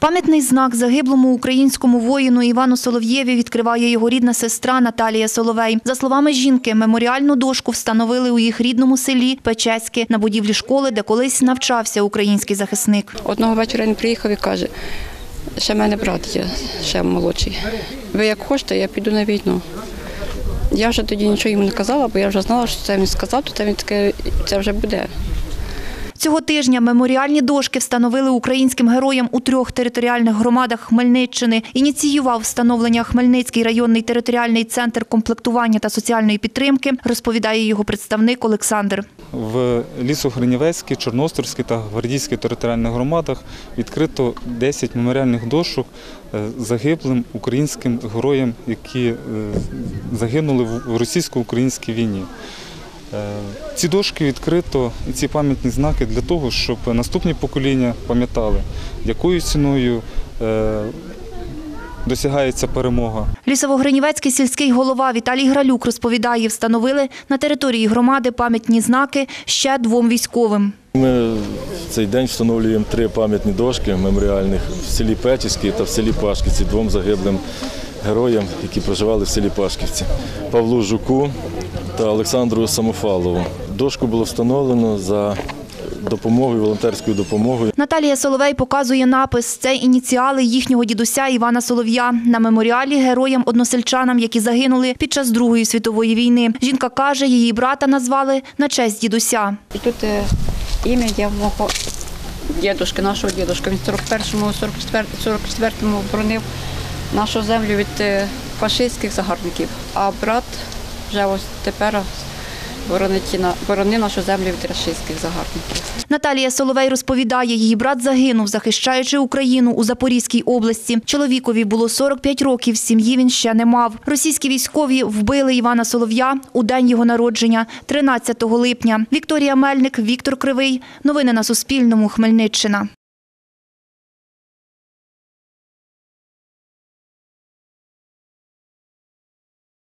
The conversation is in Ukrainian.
Пам'ятний знак загиблому українському воїну Івану Солов'єві відкриває його рідна сестра Наталія Соловей. За словами жінки, меморіальну дошку встановили у їх рідному селі Печеське на будівлі школи, де колись навчався український захисник. Одного вечора він приїхав і каже: ще в мене брат є, ще молодший. Ви як хочете, я піду на війну. Я вже тоді нічого йому не казала, бо я вже знала, що це він сказав, то він таке, це вже буде. Цього тижня меморіальні дошки встановили українським героям у 3 територіальних громадах Хмельниччини. Ініціював встановлення Хмельницький районний територіальний центр комплектування та соціальної підтримки, розповідає його представник Олександр. В Лісогринівецькій, Чорноострівській та Гвардійській територіальних громадах відкрито 10 меморіальних дошок загиблим українським героям, які загинули в російсько-українській війні. Ці дошки відкрито і ці пам'ятні знаки для того, щоб наступні покоління пам'ятали, якою ціною досягається перемога. Лісово-Гринівецький сільський голова Віталій Гралюк розповідає, встановили на території громади пам'ятні знаки ще 2 військовим. Ми в цей день встановлюємо 3 пам'ятні дошки меморіальних в селі Печеське та в селі Пашківці 2 загиблим героям, які проживали в селі Пашківці – Павлу Жуку та Олександру Самофалову. Дошку було встановлено за допомогою, волонтерською допомогою. Наталія Соловей показує напис. Це ініціали їхнього дідуся Івана Солов'я на меморіалі героям-односельчанам, які загинули під час Другої світової війни. Жінка каже, її брата назвали на честь дідуся. І тут ім'я мого дідушки, нашого дідушка. Він в 41-му, 44-му боронив нашу землю від фашистських загарбників, а брат вже ось тепер боронив нашу землю від рашистських загарбників. Наталія Соловей розповідає, її брат загинув, захищаючи Україну у Запорізькій області. Чоловікові було 45 років, сім'ї він ще не мав. Російські військові вбили Івана Солов'я у день його народження, 13 липня. Вікторія Мельник, Віктор Кривий. Новини на Суспільному. Хмельниччина.